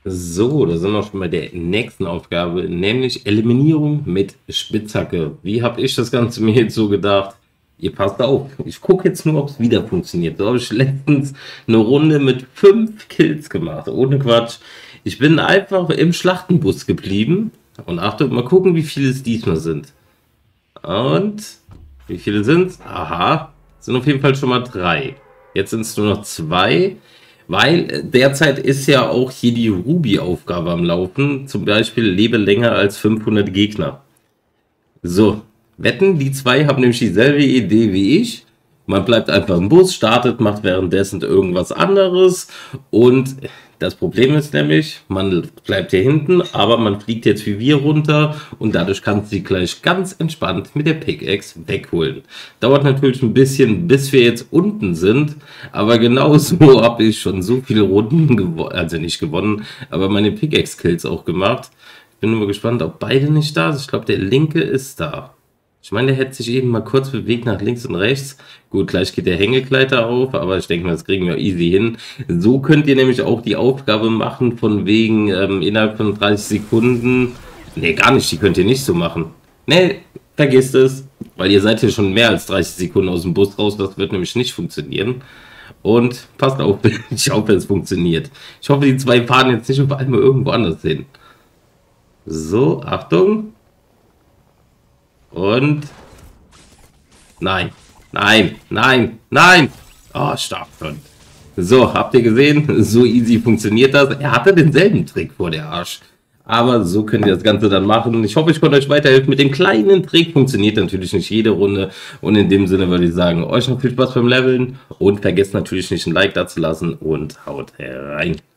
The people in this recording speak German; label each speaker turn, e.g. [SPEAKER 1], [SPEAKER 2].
[SPEAKER 1] So, da sind wir schon bei der nächsten Aufgabe, nämlich Eliminierung mit Spitzhacke. Wie habe ich das Ganze mir jetzt so gedacht? Ihr passt auf, ich gucke jetzt nur, ob es wieder funktioniert. So habe ich letztens eine Runde mit 5 Kills gemacht, ohne Quatsch. Ich bin einfach im Schlachtenbus geblieben. Und Achtung, mal gucken, wie viele es diesmal sind. Und wie viele sind es? Aha, sind auf jeden Fall schon mal 3. Jetzt sind es nur noch 2. Weil derzeit ist ja auch hier die Ruby-Aufgabe am Laufen. Zum Beispiel lebe länger als 500 Gegner. So, wetten, die zwei haben nämlich dieselbe Idee wie ich. Man bleibt einfach im Bus, startet, macht währenddessen irgendwas anderes. Und das Problem ist nämlich, man bleibt hier hinten, aber man fliegt jetzt wie wir runter und dadurch kannst du sie gleich ganz entspannt mit der Pickaxe wegholen. Dauert natürlich ein bisschen, bis wir jetzt unten sind, aber genauso habe ich schon so viele Runden gewonnen, also nicht gewonnen, aber meine Pickaxe-Kills auch gemacht. Ich bin nur gespannt, ob beide nicht da sind. Ich glaube, der linke ist da. Ich meine, der hätte sich eben mal kurz bewegt nach links und rechts. Gut, gleich geht der Hängegleiter auf, aber ich denke mal, das kriegen wir easy hin. So könnt ihr nämlich auch die Aufgabe machen, von wegen innerhalb von 30 Sekunden. Ne, gar nicht, die könnt ihr nicht so machen. Ne, vergisst es, weil ihr seid hier schon mehr als 30 Sekunden aus dem Bus raus. Das wird nämlich nicht funktionieren. Und passt auf, ich hoffe, es funktioniert. Ich hoffe, die zwei fahren jetzt nicht auf einmal irgendwo anders hin. So, Achtung. Und nein, nein, nein, nein. Oh, stark schon. So, habt ihr gesehen? So easy funktioniert das. Er hatte denselben Trick vor der Arsch. Aber so könnt ihr das Ganze dann machen. Ich hoffe, ich konnte euch weiterhelfen. Mit dem kleinen Trick funktioniert natürlich nicht jede Runde. Und in dem Sinne würde ich sagen, euch noch viel Spaß beim Leveln. Und vergesst natürlich nicht ein Like da zu lassen und haut rein.